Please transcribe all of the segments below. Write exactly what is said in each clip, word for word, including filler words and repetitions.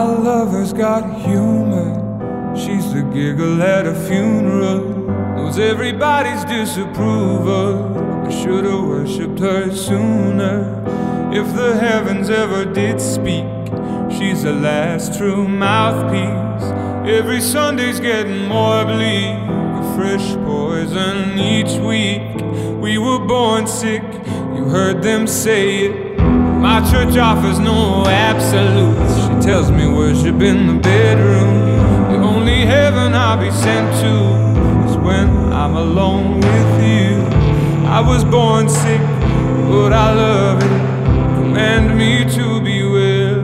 lover's got humor. She's the giggle at a funeral, knows everybody's disapproval. I should've worshipped her sooner. If the heavens ever did speak, she's the last true mouthpiece. Every Sunday's getting more bleak, a fresh poison each week. We were born sick, you heard them say it. My church offers no absolutes. She tells me worship in the bedroom. The only heaven I'll be sent to is when I'm alone with you. I was born sick, but I love it. Command me to be well.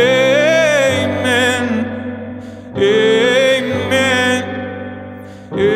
Amen. Amen. Amen.